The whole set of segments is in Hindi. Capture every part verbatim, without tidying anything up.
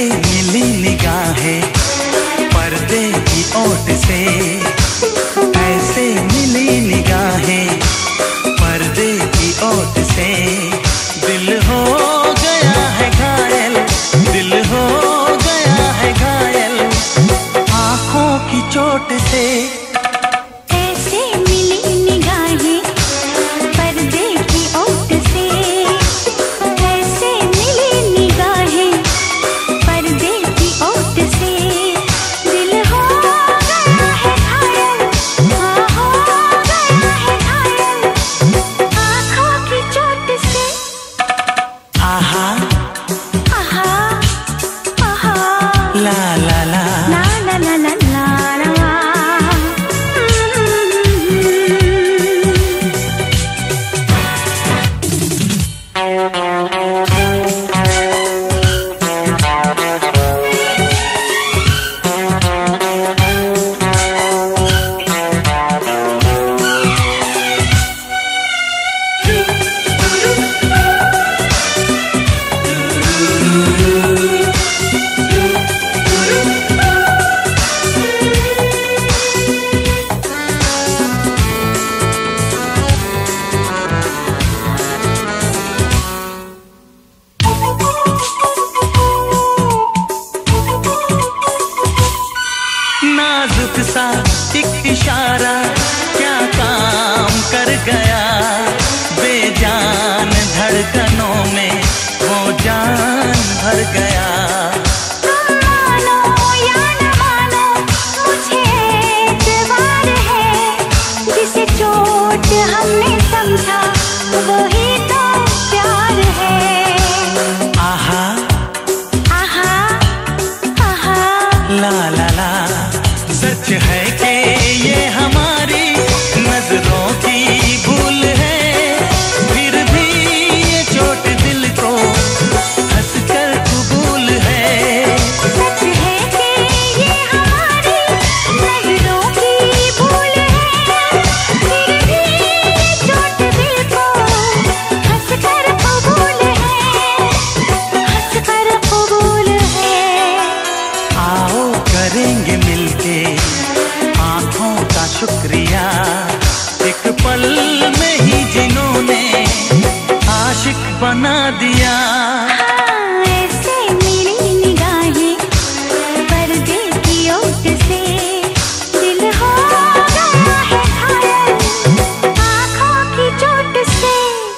मिली निगाहें पर्दे की ओट से, ऐसे मिली निगाहें पर्दे की ओट से। दिल हो गया है घायल, दिल हो गया है घायल आँखों की चोट से। ऐसे मिली निगाहें पर्दे की ओट से, ऐसे मिली निगाहें पर्दे की ओट से। दिल हो गया है घायल, हाँ हो गया है घायल आँखों की चोट से। आहा आहा आहा ला ला ला ला ला ला ला ला ला। नाजुक सा एक इशारा क्या काम कर गया, बेजान धड़कनों में वो जान भर गया। तुम मानो या न मानो मुझे एतबार है, जिसे चोट हमने समझा वही तो प्यार है। आहा आहा आहा ला ला ला। सच है कि ये हमारी नजरों की भूल है, फिर भी ये चोट दिल को हंसकर कबूल है। सच है कि ये हमारी नजरों की भूल है, फिर भी ये चोट दिल को हंसकर कबूल है, हंसकर कबूल है। आओ करेंगे मिलके आँखों का शुक्रिया, एक पल में ही जिन्होंने आशिक बना दिया। हाँ, ऐसे मिली निगाहें पर्दे की ओट से। दिल हो गया है घायल आँखों की चोट से।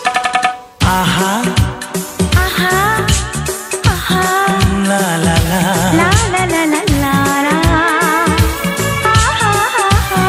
आहा आहा आहा ला ला ला ला ला ला ला ला ला। आहा आहा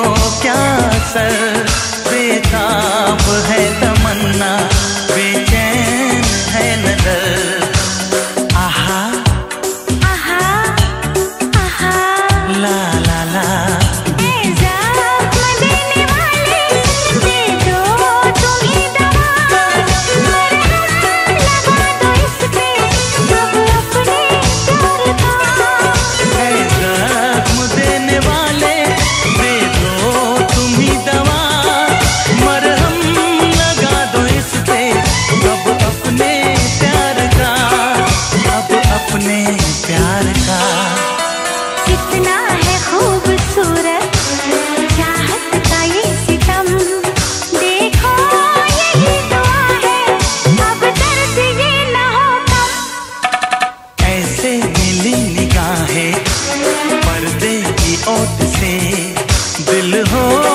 सर बेताब है तमन्ना, बेचैन हो